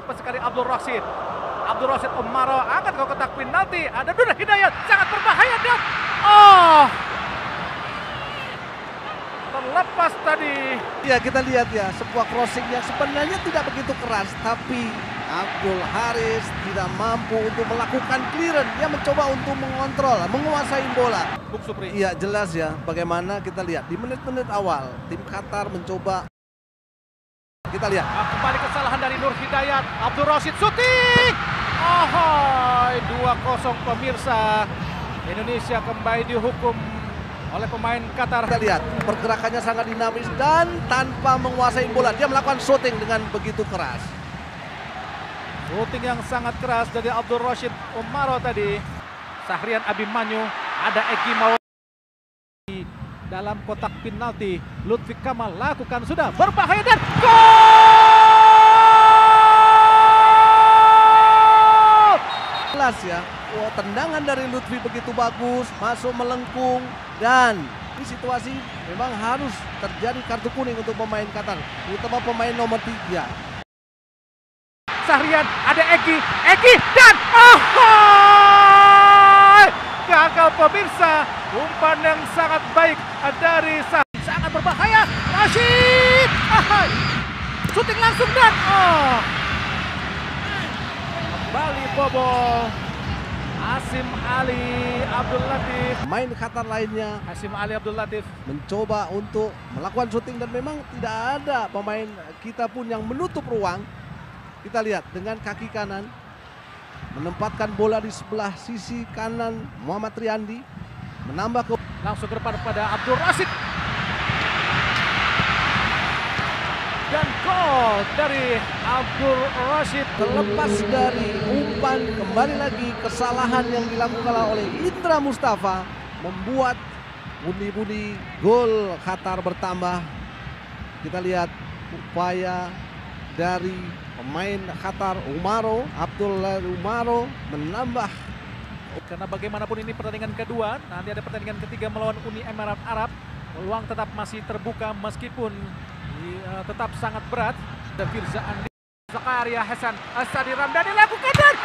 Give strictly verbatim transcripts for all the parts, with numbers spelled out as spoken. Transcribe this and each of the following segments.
cepat sekali Abdul Rashid. Abdul Rashid Umaro angkat ke kotak penalti. Ada Duda Hidayat, sangat berbahaya dan oh, terlepas tadi. Ya, kita lihat ya, sebuah crossing yang sebenarnya tidak begitu keras, tapi Abdul Haris tidak mampu untuk melakukan clearance. Dia mencoba untuk mengontrol, menguasai bola. Bung Supri. Iya, jelas ya bagaimana kita lihat di menit-menit awal tim Qatar mencoba. Kita lihat. Nah, kembali kesalahan dari Nur Hidayat. Abdul Rashid shooting. Oh, dua kosong pemirsa. Indonesia kembali dihukum oleh pemain Qatar. Kita lihat pergerakannya sangat dinamis dan tanpa menguasai bola. Dia melakukan shooting dengan begitu keras. Shooting yang sangat keras dari Abdul Rashid Umaro tadi. Sahrian Abimanyu, ada Eki Mau dalam kotak penalti. Lutfi Kamal lakukan sudah berbahaya dan gol! Jelas ya, wah, tendangan dari Lutfi begitu bagus, masuk melengkung, dan di situasi memang harus terjadi kartu kuning untuk pemain Qatar, terutama pemain nomor tiga. Sahrian, ada Eki, Eki dan oh, gagal pemirsa. Umpan yang sangat baik dari Sahrian, sangat berbahaya. Rashid, ah, shooting langsung dan oh, kembali bobol. Hasim Ali Abdul Latif. Main Qatar lainnya, Hasim Ali Abdul Latif mencoba untuk melakukan shooting dan memang tidak ada pemain kita pun yang menutup ruang. Kita lihat dengan kaki kanan menempatkan bola di sebelah sisi kanan Muhammad Riyandi, menambah ke langsung ke depan pada Abdul Rashid dan gol dari Abdul Rashid. Terlepas dari umpan, kembali lagi kesalahan yang dilakukan oleh Indra Mustafa membuat bunyi-bunyi gol Qatar bertambah. Kita lihat upaya dari pemain Qatar Umaro, Abdullah Umaro menambah. Karena bagaimanapun ini pertandingan kedua, nanti ada pertandingan ketiga melawan Uni Emirat Arab. Peluang tetap masih terbuka meskipun uh, tetap sangat berat. Ada Firza Andi, Zakaria Hasan, Asadi Ramdhani lakukan dan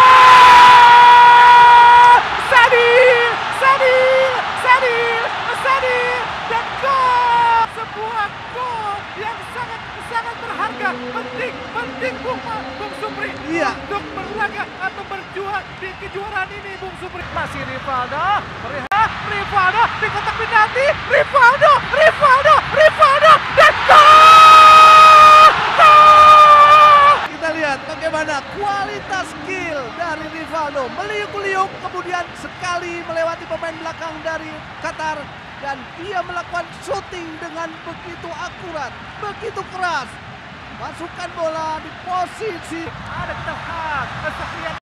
gol! Sadil, Sadil, Sadil, Sadil dan gol! Sebuah gol yang sangat sangat berharga, penting, penting Bung, Bung Supri, iya, untuk berlaga atau berjuang di kejuaraan ini, Bung Supri. Masih Rivaldo, Rivaldo di kotak penalti, Rivaldo, Rivaldo, Rivaldo dan gol! Gol! Kita lihat bagaimana kualitas skill dari Rivaldo, meliuk-liuk kemudian sekali melewati pemain belakang dari Qatar. Dan dia melakukan shooting dengan begitu akurat, begitu keras. Masukkan bola di posisi. Ada Tahad, Sahrian.